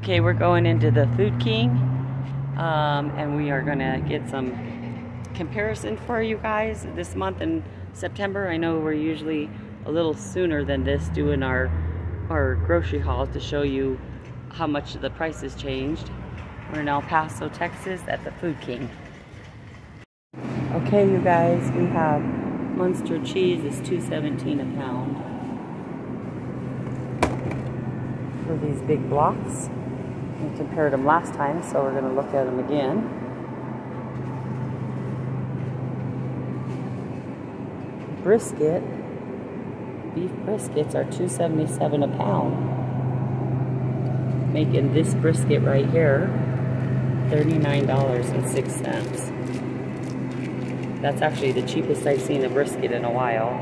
Okay, we're going into the Food King, and we are gonna get some comparison for you guys this month in September. I know we're usually a little sooner than this doing our grocery hauls to show you how much the prices changed. We're in El Paso, Texas at the Food King. Okay, you guys, we have Munster cheese is $2.17 a pound for these big blocks. We compared them last time, so we're going to look at them again. Brisket, beef briskets are $2.77 a pound, making this brisket right here $39.06. That's actually the cheapest I've seen a brisket in a while.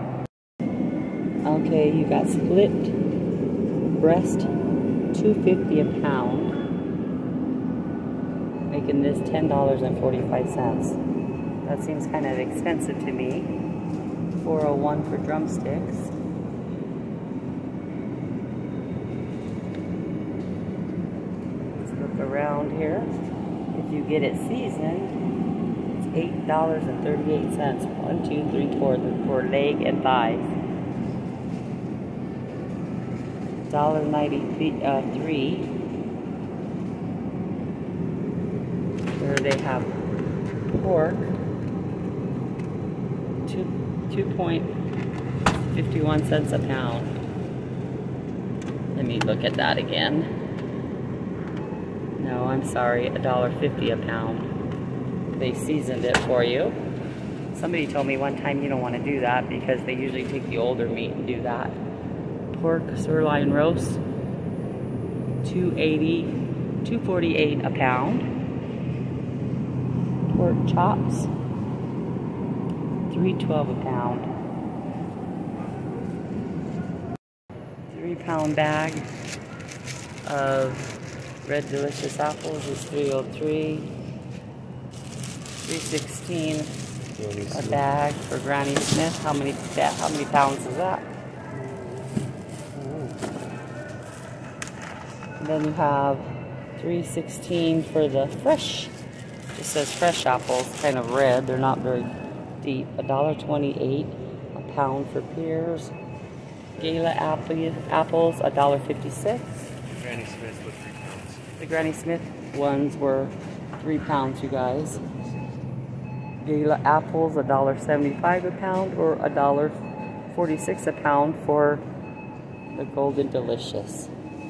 Okay, you got split breast, $2.50 a pound, making this $10.45. That seems kind of expensive to me. $4.01 for drumsticks. Let's look around here. If you get it seasoned, it's $8.38. 1, 2, 3, 4 for leg and thighs. $1.93. Here they have pork, 2.51 cents a pound. Let me look at that again. No, I'm sorry, $1.50 a pound. They seasoned it for you. Somebody told me one time you don't want to do that because they usually take the older meat and do that. Pork sirloin roast, $2.48 a pound. Pork chops, $3.12 a pound. 3-pound bag of Red Delicious apples is $3.03. $3.16 a bag for Granny Smith. How many pounds is that? And then you have $3.16 for the fresh. It says fresh apples, kind of red. They're not very deep. $1.28 a pound for pears. Gala apples, $1.56. Granny Smith was 3 pounds. The Granny Smith ones were 3 pounds, you guys. Gala apples, $1.75 a pound, or $1.46 a pound for the Golden Delicious.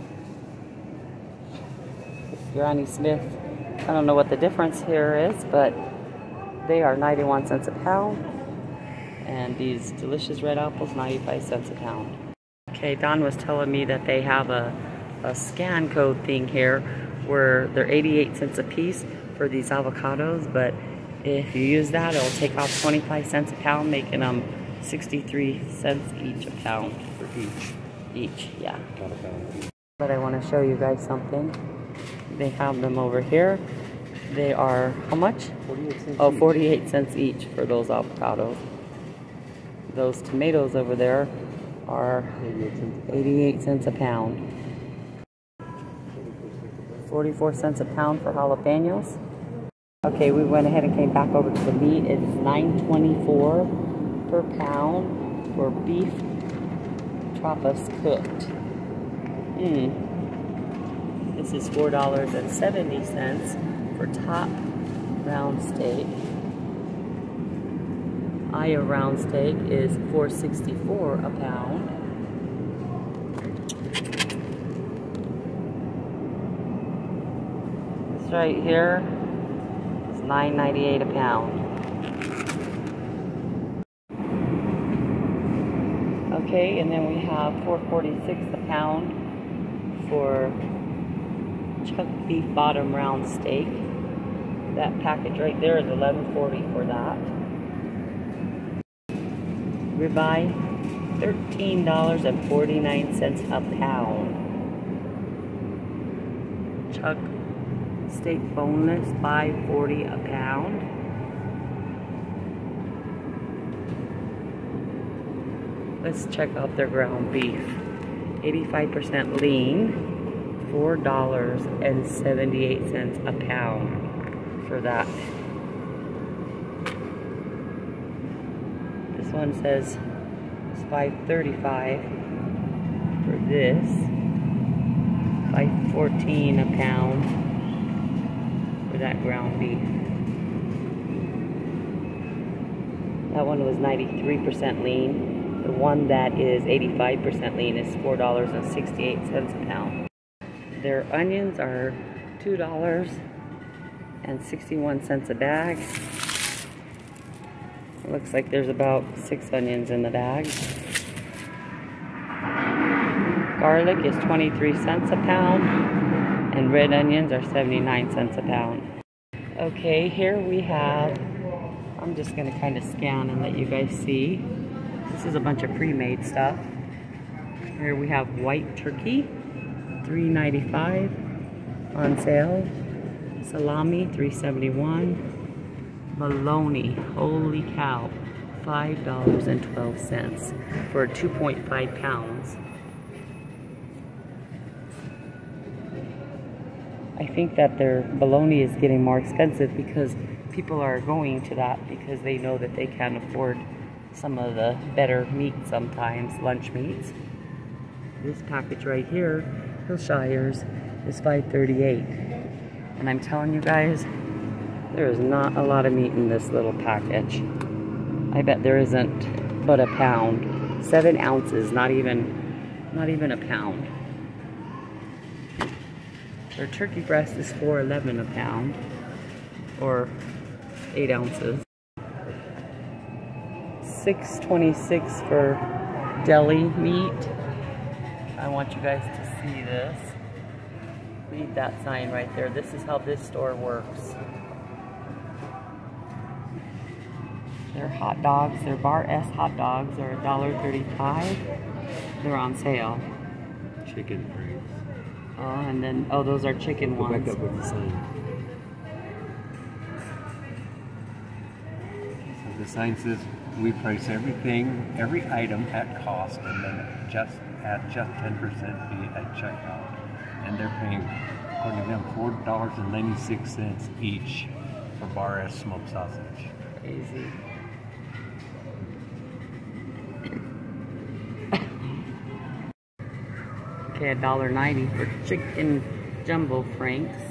Granny Smith, I don't know what the difference here is, but they are 91 cents a pound. And these delicious red apples, 95 cents a pound. Okay, Don was telling me that they have a scan code thing here where they're 88 cents a piece for these avocados, but if you use that, it'll take off 25 cents a pound, making them 63 cents each a pound for each, yeah. But I want to show you guys something. They have them over here. They are, how much? 48 cents. Oh, 48 cents each for those avocados. Those tomatoes over there are 88 cents a pound. 44 cents a pound for jalapenos. Okay, we went ahead and came back over to the meat. It's $9.24 per pound for beef tropas cooked. This is $4.70 for top round steak. Aya round steak is $4.64 a pound. This right here is $9.98 a pound. Okay, and then we have $4.46 a pound for chuck beef bottom round steak. That package right there is $11.40 for that. Ribeye, $13.49 a pound. Chuck steak boneless, $5.40 a pound. Let's check out their ground beef. 85% lean, $4.78 a pound for that. This one says it's $5.35 for this. $5.14 a pound for that ground beef. That one was 93% lean. The one that is 85% lean is $4.68 a pound. Their onions are $2.61 a bag. It looks like there's about 6 onions in the bag. Garlic is 23 cents a pound, and red onions are 79 cents a pound. Okay, here we have, I'm just going to kind of scan and let you guys see. This is a bunch of pre-made stuff. Here we have white turkey, $3.95 on sale. Salami, $3.71. Bologna, holy cow, $5.12 for 2.5 pounds. I think that their bologna is getting more expensive because people are going to that because they know that they can't afford some of the better meat sometimes, lunch meats. This package right here, Hillshire's, is $5.38. And I'm telling you guys, there is not a lot of meat in this little package. I bet there isn't but a pound. 7 ounces, not even a pound. Their turkey breast is $4.11 a pound, or 8 ounces. $6.26 for deli meat. I want you guys to see this. Read that sign right there. This is how this store works. Their hot dogs, their Bar S hot dogs are $1.35. They're on sale. Chicken breast. Oh, and then, oh, those are chicken ones. Go back up with the sign. So the sign says, we price everything, every item at cost, and then just 10% fee at checkout. And they're paying, according to them, $4.96 each for Bar S smoked sausage. Crazy. Okay, $1.90 for chicken jumbo franks.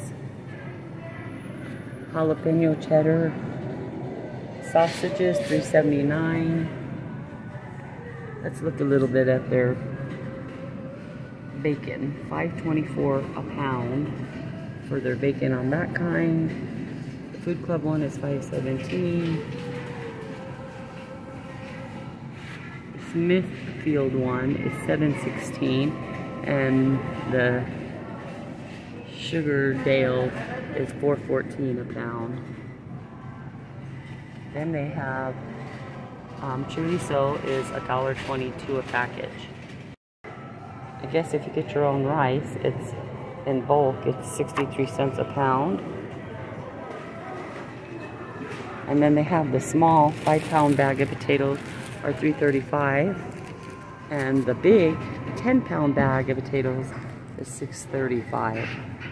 Jalapeno cheddar sausages, $3.79. Let's look a little bit at their bacon. $5.24 a pound for their bacon on that kind. The Food Club one is $5.17. The Smithfield one is $7.16, and the Sugardale is $4.14 a pound. Then they have chorizo is $1.22 a package. I guess if you get your own rice, it's in bulk, it's 63 cents a pound. And then they have the small 5-pound bag of potatoes are $3.35, and the big 10-pound bag of potatoes is $6.35.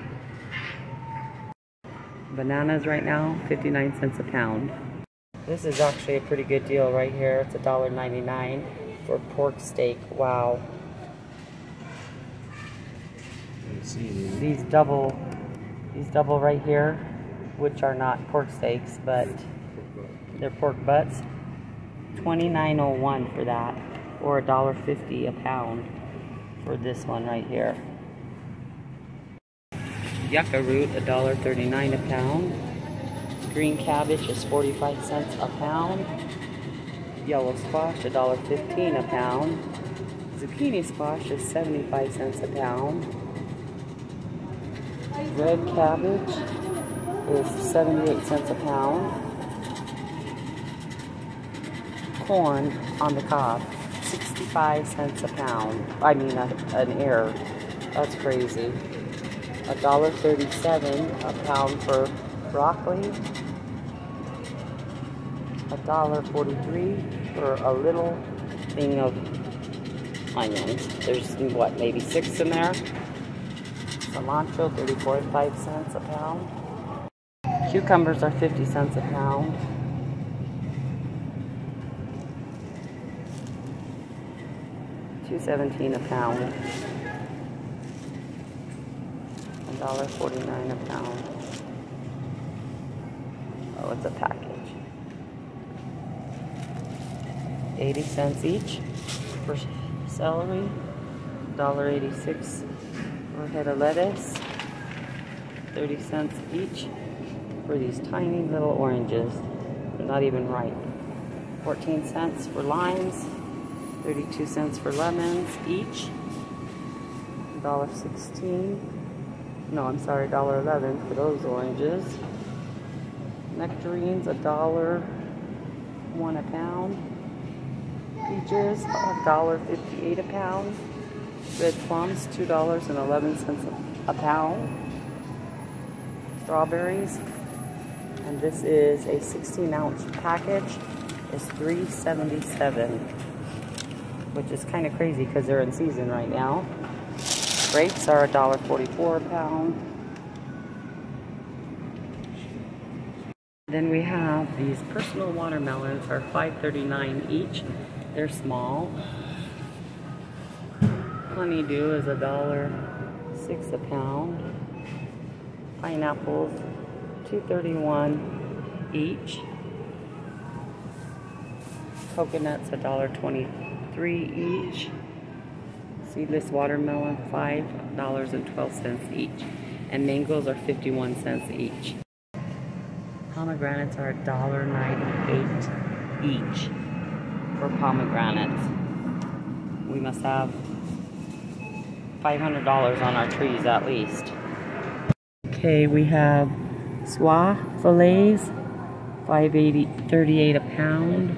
Bananas right now, 59 cents a pound. This is actually a pretty good deal right here. It's $1.99 for pork steak. Wow. These double right here, which are not pork steaks, but they're pork butts. $29.01 for that, or $1.50 a pound for this one right here. Yucca root, $1.39 a pound. Green cabbage is 45 cents a pound. Yellow squash, $1.15 a pound. Zucchini squash is 75 cents a pound. Red cabbage is 78 cents a pound. Corn on the cob, 65 cents a pound. I mean, an ear. That's crazy. $1.37 a pound for broccoli. $1.43 for a little thing of onions. There's what, maybe 6 in there? It's cilantro, 34.5 cents a pound. Cucumbers are 50 cents a pound. $2.17 a pound. $1.49 a pound. Oh, it's a package. 80 cents each for celery. $1.86 for a head of lettuce. 30 cents each for these tiny little oranges. They're not even ripe. 14 cents for limes. 32 cents for lemons each. $1.16. No, I'm sorry, $1.11 for those oranges. Nectarines, $1.01 a pound. Peaches, $1.58 a pound. Red plums, $2.11 a pound. Strawberries, and this is a 16-ounce package. It's $3.77, which is kind of crazy because they're in season right now. Grapes are $1.44 a pound. Then we have these personal watermelons are $5.39 each. They're small. Honeydew is $1.06 a pound. Pineapples, $2.31 each. Coconuts, $1.23 each. Seedless watermelon, $5.12 each. And mangoes are 51 cents each. Pomegranates are $1.98 each for pomegranates. We must have $500 on our trees at least. Okay, we have swa fillets, $5.38 a pound.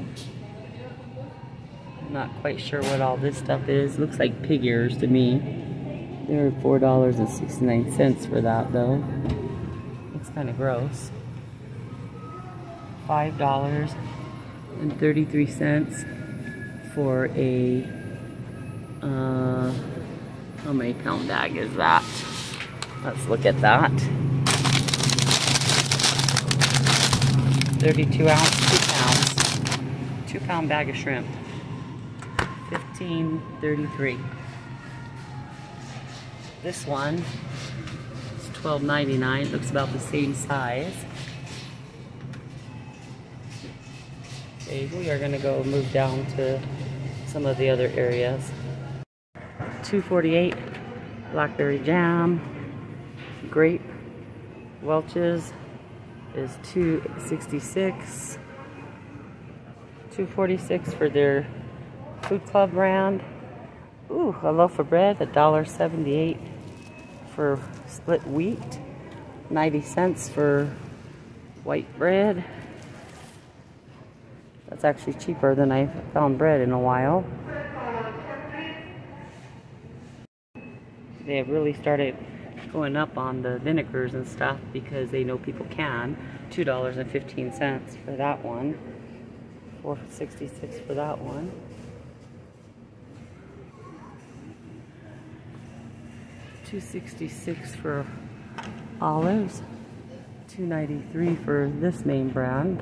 Not quite sure what all this stuff is. Looks like pig ears to me. They're $4.69 for that though. Looks kind of gross. $5.33 for a how many pound bag is that? Let's look at that. 32 ounce, 2 pounds. 2 pound bag of shrimp. $15.33. This one is $12.99. Looks about the same size. Okay, we are going to go move down to some of the other areas. $2.48. Blackberry jam. Grape Welch's is $2.66. $2.46 for their Food Club brand. Ooh, a loaf of bread, $1.78 for split wheat. 90 cents for white bread. That's actually cheaper than I've found bread in a while. They have really started going up on the vinegars and stuff because they know people can. $2.15 for that one. $4.66 for that one. $2.66 for olives. $2.93 for this name brand.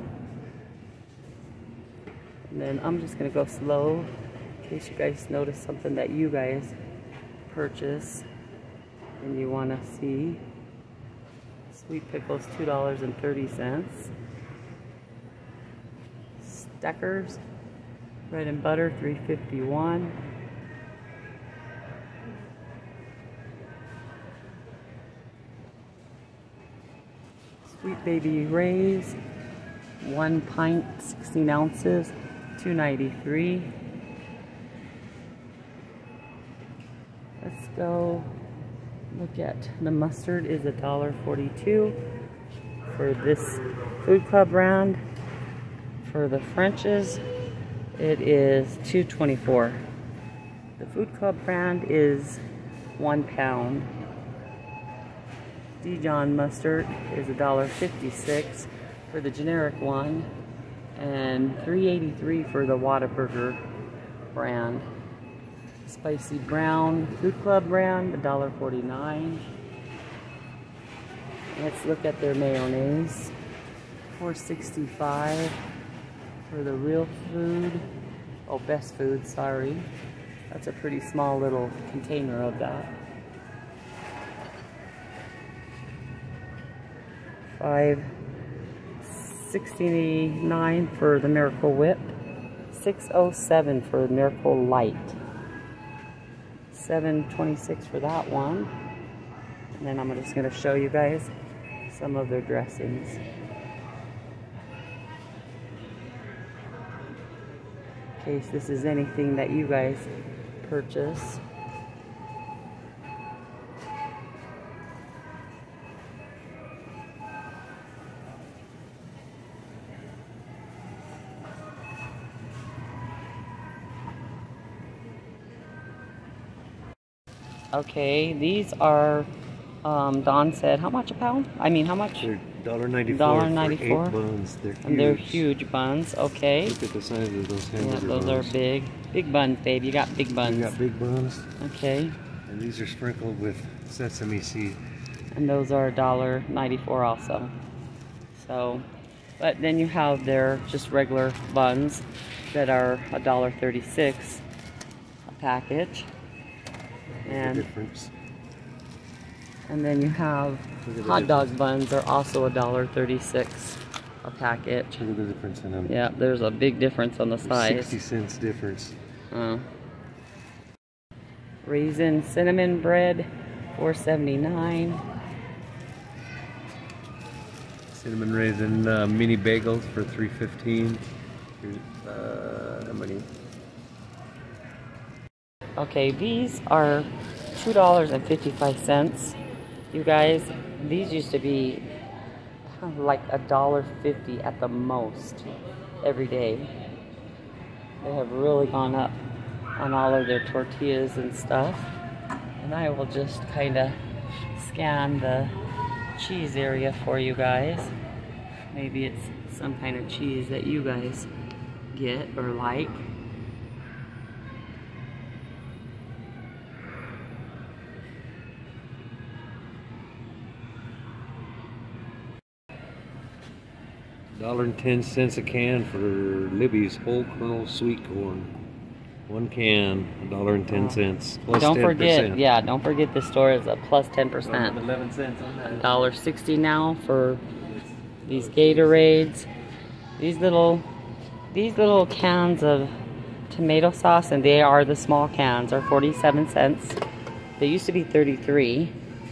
And then I'm just gonna go slow in case you guys notice something that you guys purchase and you want to see. Sweet pickles, $2.30. Steckers, bread and butter, $3.51. Sweet Baby Ray's, 1 pint, 16 ounces, $2.93. Let's go look at the mustard is $1.42 for this Food Club brand. For the French's, it is $2.24. The Food Club brand is 1 pound. Dijon mustard is $1.56 for the generic one, and $3.83 for the Whataburger brand. Spicy brown Food Club brand, $1.49. Let's look at their mayonnaise. $4.65 for the Real Food. Oh, Best Food, sorry. That's a pretty small little container of that. $5.69 for the Miracle Whip. $6.07 for the Miracle Light. $7.26 for that one. And then I'm just going to show you guys some of their dressings. In case this is anything that you guys purchase. Okay, these are, Don said, how much a pound? I mean, how much? They're $1.94 $1.94 for 8 buns. They're huge. And they're huge buns, okay. Look at the size of those hamburger Yeah, those buns. are big. Big buns, babe. You got big buns. You got big buns. Okay. And these are sprinkled with sesame seed. And those are $1.94 also. So, but then you have their just regular buns that are $1.36 a package. And then you have hot dog buns are also $1.36 a package. Look at the difference in them. Yeah, there's a big difference on the size. 60 cents difference. Raisin cinnamon bread, $4.79. Cinnamon raisin mini bagels for $3.15. Here's how many? Okay, these are $2.55. You guys, these used to be like $1.50 at the most every day. They have really gone up on all of their tortillas and stuff. And I will just kind of scan the cheese area for you guys. Maybe it's some kind of cheese that you guys get or like. $1.10 a can for Libby's whole kernel sweet corn. One can, $1.10. Plus don't 10%. forget, yeah, don't forget the store is a plus 10%. 11 cents on that. $1.60 now for these Gatorades. These little cans of tomato sauce, and they are the small cans, are 47 cents. They used to be 33.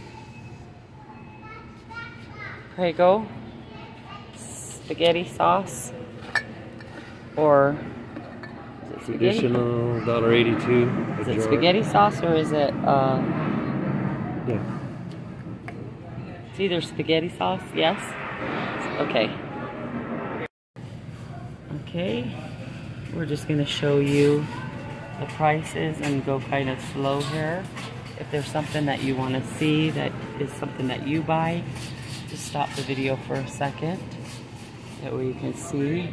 Prego spaghetti sauce, or is it spaghetti? Additional $1.82. Is it spaghetti sauce or is it Yeah. It's either spaghetti sauce, yes? Okay. Okay. We're just gonna show you the prices and go kind of slow here. If there's something that you want to see that is something that you buy, just stop the video for a second. That way you can see.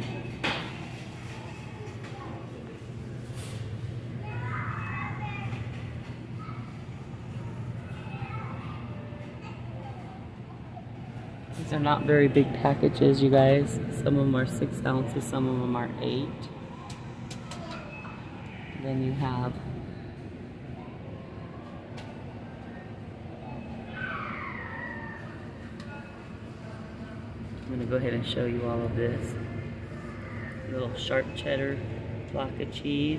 These are not very big packages, you guys. Some of them are 6 ounces, some of them are 8. Then you have I'm going to go ahead and show you all of this. Little sharp cheddar block of cheese,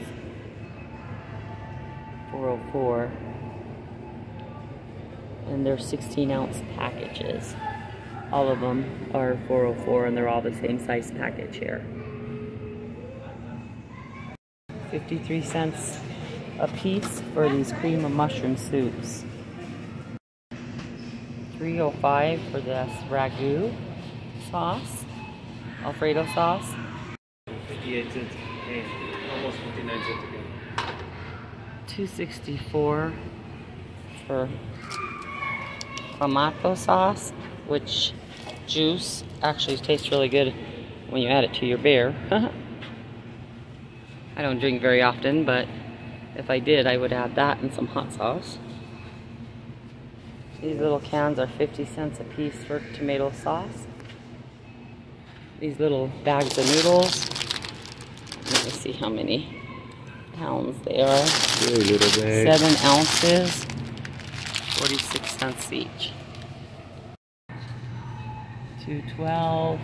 $4.04. And they're 16-ounce packages. All of them are $4.04 and they're all the same size package here. 53 cents a piece for these cream of mushroom soups. $3.05 for this ragu sauce, Alfredo sauce. 58 cents a can, almost 59 cents a can. $2.64 for clamato sauce, which juice actually tastes really good when you add it to your beer. I don't drink very often, but If I did, I would add that and some hot sauce. These little cans are 50 cents a piece for tomato sauce. These little bags of noodles. Let me see how many pounds they are. Really little bag. 7 ounces, 46 cents each. $2.12,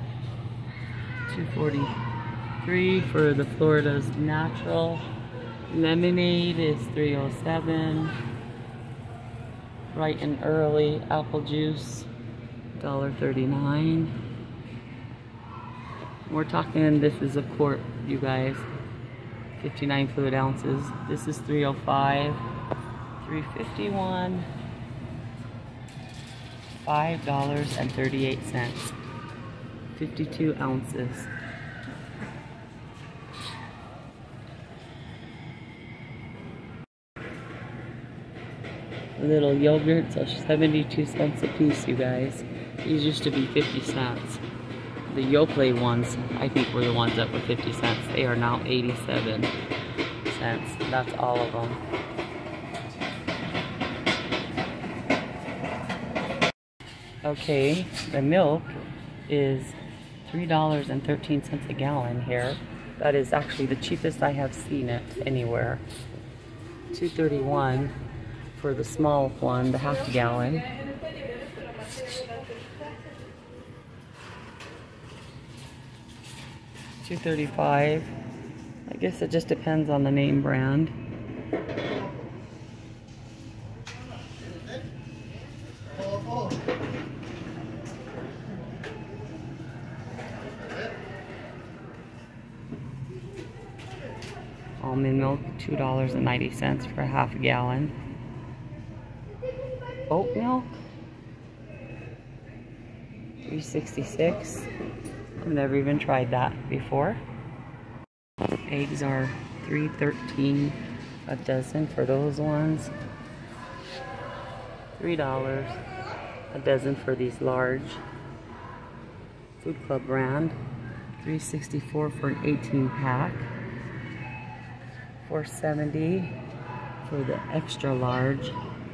$2.43 for the Florida's Natural. Lemonade is $3.07. Bright and Early apple juice, $1.39. We're talking, this is a quart, you guys. 59 fluid ounces. This is $3.05, $3.51, $5.38, 52 ounces. Little yogurts are 72 cents a piece, you guys. These used to be 50 cents. The Yoplait ones, I think, were the ones that were 50 cents. They are now 87 cents. That's all of them. Okay, the milk is $3.13 a gallon here. That is actually the cheapest I have seen it anywhere. $2.31 for the small one, the half gallon. $2.35. I guess it just depends on the name brand. Almond milk, $2.90 for a half a gallon. Oat milk, $3.66. I've never even tried that before. Eggs are $3.13 a dozen for those ones. $3 a dozen for these large Food Club brand. $3.64 for an 18-pack. $4.70 for the extra large.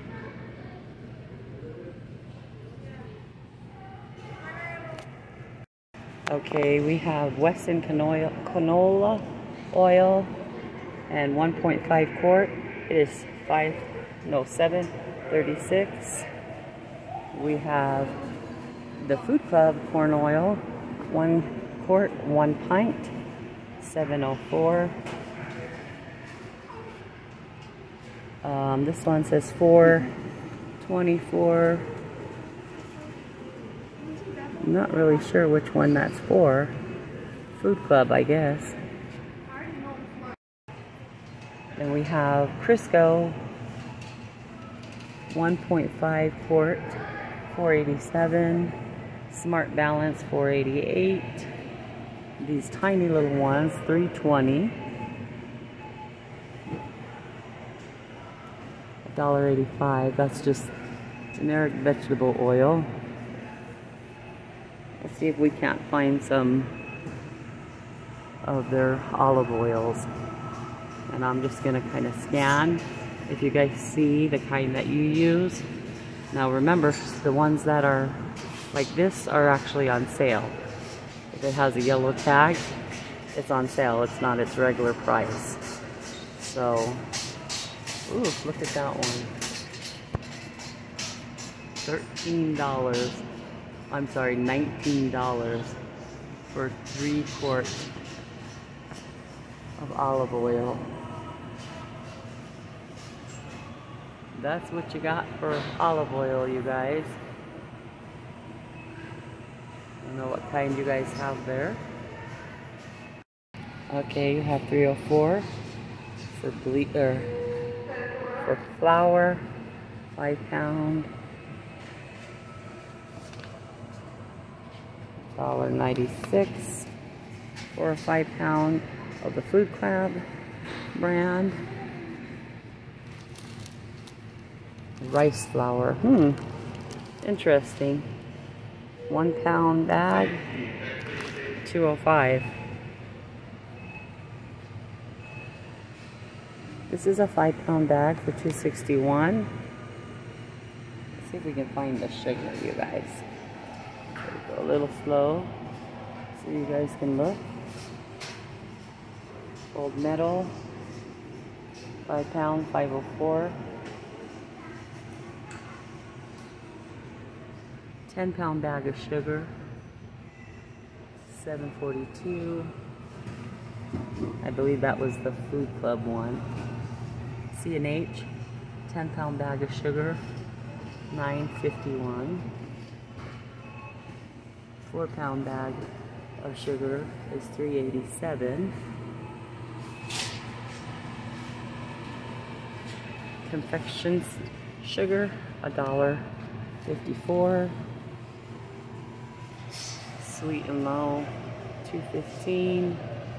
Okay, we have Weston canola oil and 1.5 quart. It is $7.36. We have the Food Club corn oil, 1 quart, 1 pint, $7.04. This one says $4.24. I'm not really sure which one that's for. Food Club, I guess. Then we have Crisco, 1.5 quart, $4.87. Smart Balance, $4.88. These tiny little ones, $3.20. $1.85. That's just generic vegetable oil. Let's see if we can't find some of their olive oils. And I'm just going to kind of scan if you guys see the kind that you use. Now remember, the ones that are like this are actually on sale. If it has a yellow tag, it's on sale. It's not its regular price. So, ooh, look at that one. $13. I'm sorry, $19 for 3 quarts of olive oil. That's what you got for olive oil, you guys. I don't know what kind you guys have there. Okay, you have $3.04 for for flour, 5 pound. $1.96 for a 5 pound of the Food Club brand. Rice flour. Interesting. 1 pound bag, $2.05. This is a 5-pound bag for $2.61. Let's see if we can find the sugar, you guys. Go a little slow so you guys can look. Gold medal, 5 pound, 504. 10-pound bag of sugar, $7.42. I believe that was the Food Club one. C&H, 10-pound bag of sugar, $9.51. 4-pound bag of sugar is $3.87. Confections sugar, $1.54. Sweet and low, $2.15.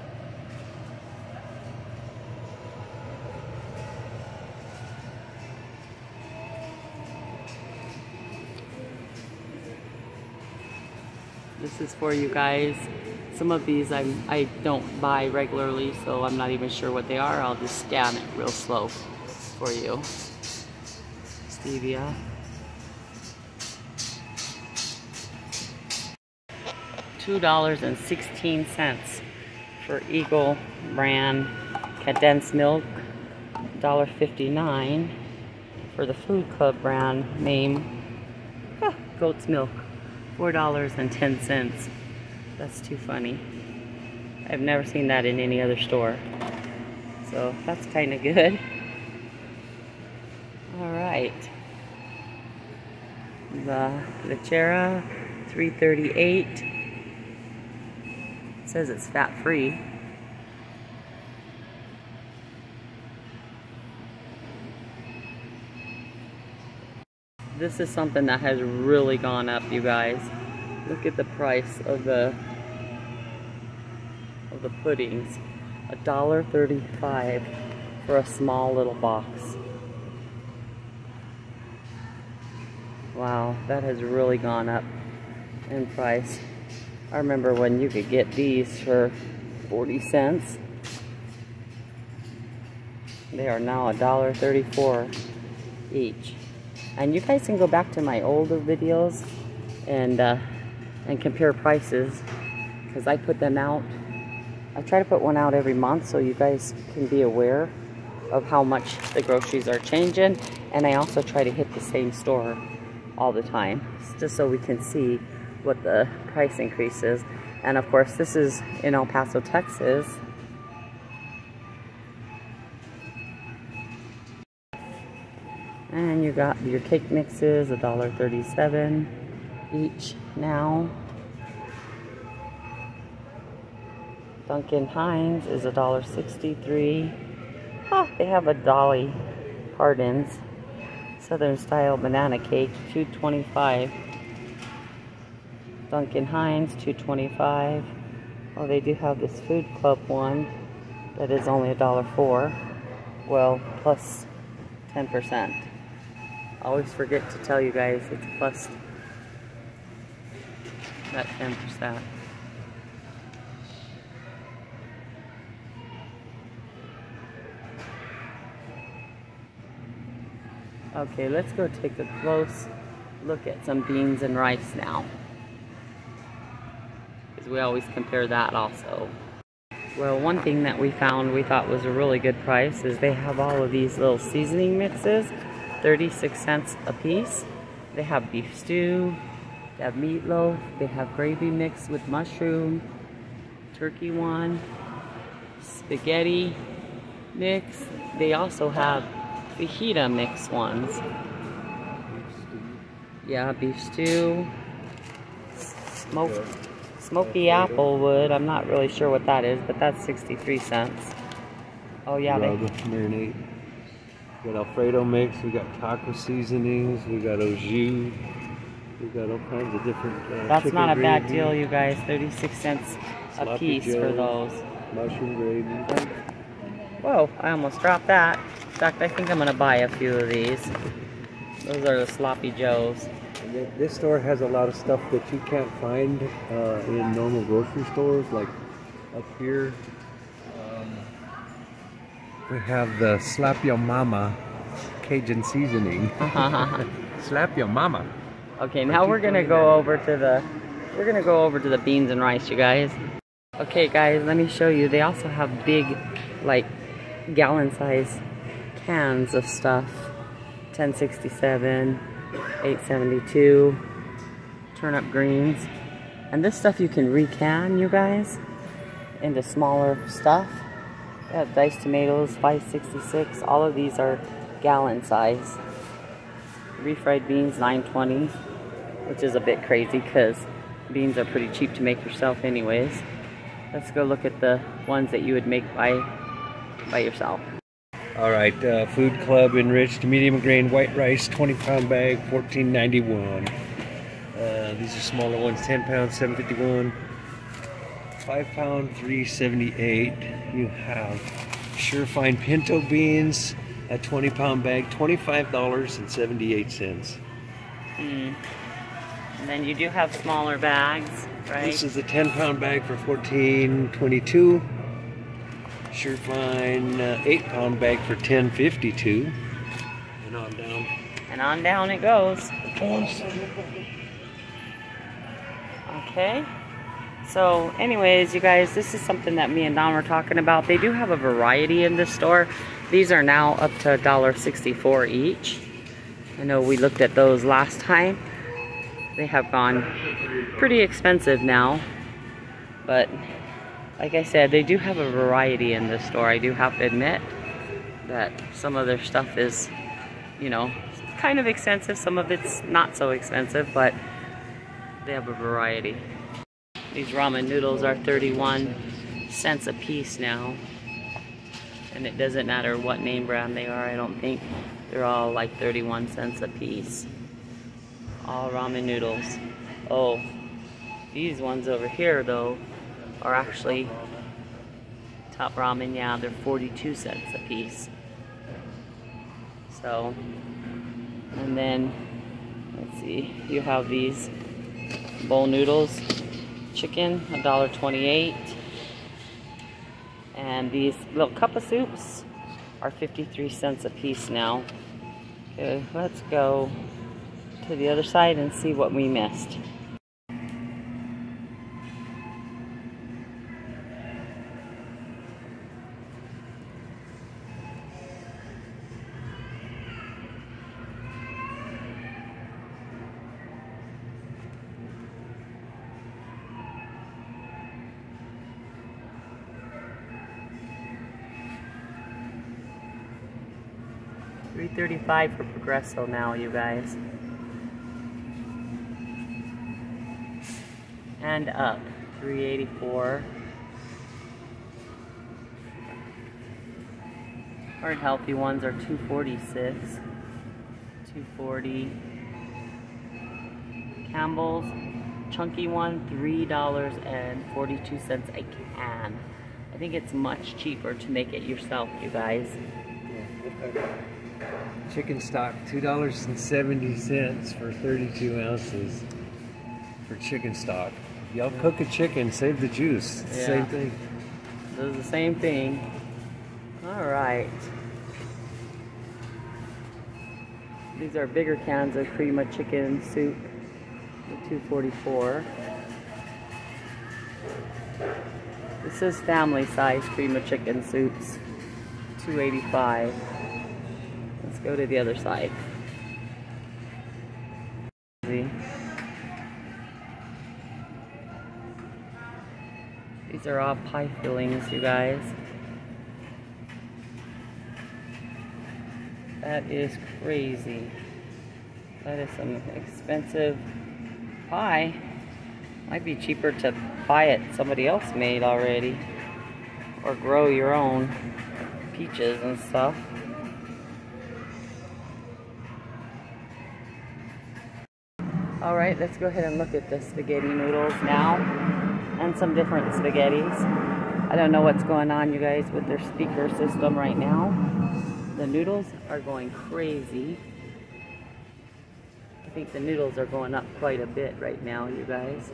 This is for you guys. Some of these I don't buy regularly, so I'm not even sure what they are. I'll just scan it real slow for you. Stevia. $2.16 for Eagle brand condensed milk. $1.59 for the Food Club brand name goat's milk. $4.10. That's too funny. I've never seen that in any other store. So that's kind of good. Alright. The Lechera, $3.38. It says it's fat free. This is something that has really gone up, you guys. Look at the price of the puddings. $1.35 for a small little box. Wow, that has really gone up in price. I remember when you could get these for 40 cents. They are now $1.34 each. And you guys can go back to my older videos and compare prices, because I put them out. I try to put one out every month so you guys can be aware of how much the groceries are changing. And I also try to hit the same store all the time, just so we can see what the price increase is. And of course, this is in El Paso, Texas. And you got your cake mixes, $1.37 each now. Duncan Hines is $1.63. Oh, they have a Dolly Parton's Southern Style Banana Cake, $2.25. Duncan Hines, $2.25. Oh, they do have this Food Club one that is only $1.04. Well, plus 10%. I always forget to tell you guys it's plus that 10%. Okay, let's go take a close look at some beans and rice now, because we always compare that also. Well, one thing that we found we thought was a really good price is they have all of these little seasoning mixes, 36 cents a piece. They have beef stew, they have meatloaf, they have gravy mix with mushroom, turkey one, spaghetti mix. They also have fajita mix ones. Yeah, beef stew, smoky applewood. I'm not really sure what that is, but that's 63 cents. Oh yeah, they marinade. We got Alfredo mix. We got taco seasonings. We got au jus. We got all kinds of different. That's not a bad deal, you guys. 36 cents a piece for those. Mushroom gravy. Whoa! I almost dropped that. In fact, I think I'm gonna buy a few of these. Those are the Sloppy Joes. And this store has a lot of stuff that you can't find in normal grocery stores, like up here. We have the Slap Your Mama Cajun seasoning. Slap Your Mama. Okay, now we're gonna go over to the beans and rice, you guys. Okay, guys, let me show you. They also have big, like, gallon-size cans of stuff. 1067, 872, turnip greens, and this stuff you can recan, you guys, into smaller stuff. They have diced tomatoes, 566. All of these are gallon size. Refried beans, 920, which is a bit crazy because beans are pretty cheap to make yourself anyways. Let's go look at the ones that you would make by yourself. All right, Food Club enriched medium grain white rice, 20-pound bag, $14.91. These are smaller ones, 10 pounds, $7.51. 5-pound, $3.78. You have Surefine pinto beans, a 20-pound bag, $25.78. And then you do have smaller bags, right? This is a 10-pound bag for $14.22. Surefine 8-pound bag for $10.52. And on down. And on down it goes. Okay. So anyways, you guys, this is something that me and Don were talking about. They do have a variety in this store. These are now up to $1.64 each. I know we looked at those last time. They have gone pretty expensive now. But like I said, they do have a variety in this store. I do have to admit that some of their stuff is, you know, kind of expensive. Some of it's not so expensive, but they have a variety. These ramen noodles are 31 cents a piece now. And it doesn't matter what name brand they are, I don't think. They're all like 31 cents a piece. All ramen noodles. Oh, these ones over here though are actually Top Ramen. Yeah, they're 42 cents a piece. So, and then, let's see, you have these bowl noodles. Chicken, $1.28. And these little cup of soups are 53 cents a piece now. Okay, let's go to the other side and see what we missed. $3.35 for Progresso now, you guys. And up, $3.84. Hard healthy ones are $2.46. $2.40. Campbell's chunky one, $3.42 a can. I think it's much cheaper to make it yourself, you guys. Chicken stock, $2.70 for 32 ounces for chicken stock. If y'all cook a chicken, save the juice. It's the same thing. It's the same thing. All right. These are bigger cans of cream of chicken soup, $2.44. This is family size cream of chicken soups, $2.85. Let's go to the other side. These are all pie fillings, you guys. That is crazy. That is some expensive pie. Might be cheaper to buy it somebody else made already, or grow your own peaches and stuff. Alright, let's go ahead and look at the spaghetti noodles now, and some different spaghettis. I don't know what's going on, you guys, with their speaker system right now. The noodles are going crazy. I think the noodles are going up quite a bit right now, you guys.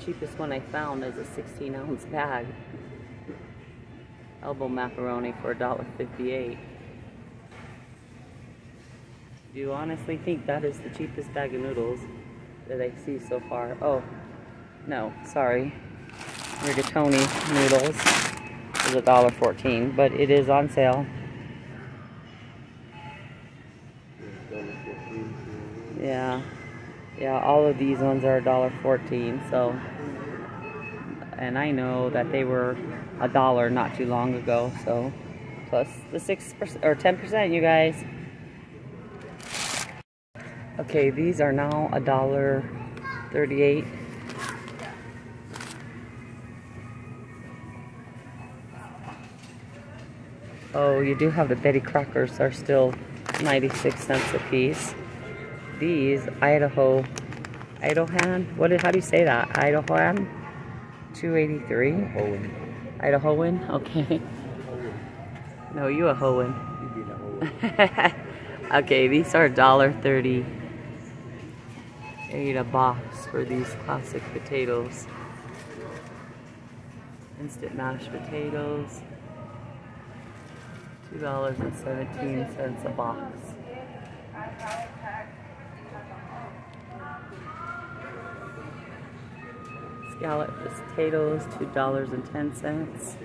cheapest one I found is a 16-ounce bag. Elbow macaroni for $1.58. Do you honestly think that is the cheapest bag of noodles that I see so far? Oh, no, sorry. Rigatoni noodles is $1.14, but it is on sale. Yeah, all of these ones are $1.14, so, and I know that they were $1 not too long ago, so, plus the 6% or 10%, you guys. Okay, these are now $1.38. Oh, you do have the Betty Crockers are still 96 cents a piece. These Idahoan, how do you say that? Idahoan, $2.83. Idahoan, okay. No, you a hoan. Okay, these are $1.38 a box for these classic potatoes. Instant mashed potatoes, $2.17 a box. Scallop potatoes, $2.10.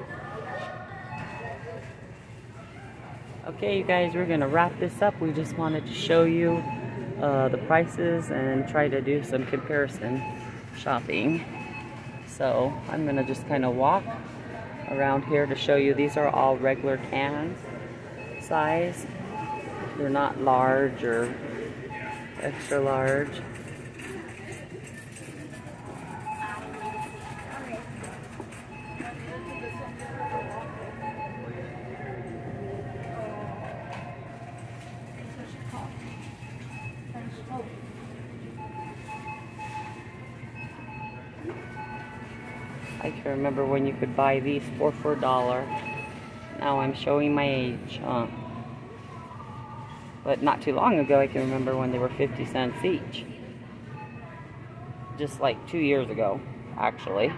Okay, you guys, we're gonna wrap this up. We just wanted to show you the prices and try to do some comparison shopping. So I'm gonna just kind of walk around here to show you. These are all regular cans size. They're not large or extra large. I can remember when you could buy these for $1. Now I'm showing my age. But not too long ago, I can remember when they were 50 cents each. Just like 2 years ago, actually.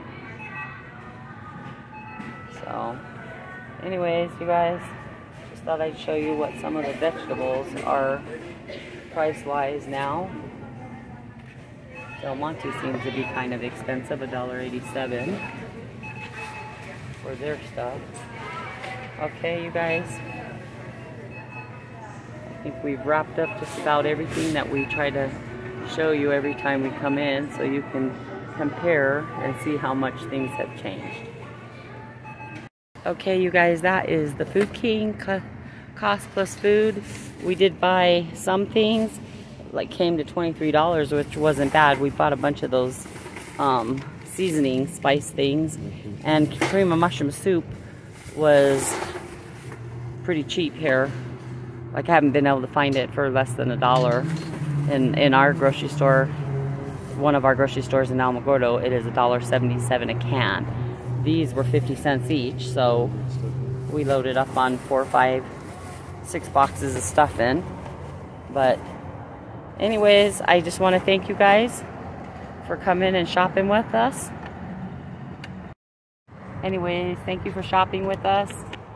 So, anyways, you guys, just thought I'd show you what some of the vegetables are price-wise now. Del Monte seems to be kind of expensive, $1.87 for their stuff. Okay, you guys, I think we've wrapped up just about everything that we try to show you every time we come in, so you can compare and see how much things have changed. Okay, you guys, that is the Food King cost plus food. We did buy some things, like came to $23, which wasn't bad. We bought a bunch of those seasoning spice things, and cream of mushroom soup was pretty cheap here. Like, I haven't been able to find it for less than $1 in our grocery store. One of our grocery stores in Alamogordo, it is $1.77 a can. These were 50 cents each, so we loaded up on 4, 5, 6 boxes of stuff in. But anyways, I just want to thank you guys for coming and shopping with us. Anyways, thank you for shopping with us.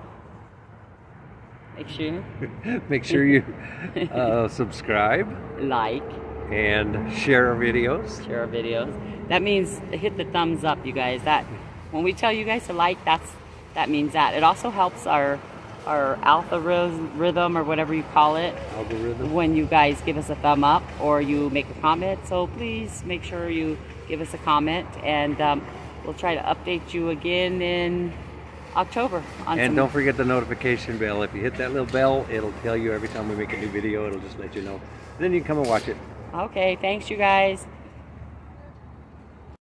Make sure you subscribe, like, and share our videos. That means hit the thumbs up, you guys. That when we tell you guys to like, that means that. It also helps our algorithm, or whatever you call it, when you guys give us a thumb up or you make a comment. So please make sure you give us a comment, and we'll try to update you again in October. And don't forget the notification bell. If you hit that little bell, it'll tell you every time we make a new video. It'll just let you know. Then you can come and watch it. Okay, thanks you guys.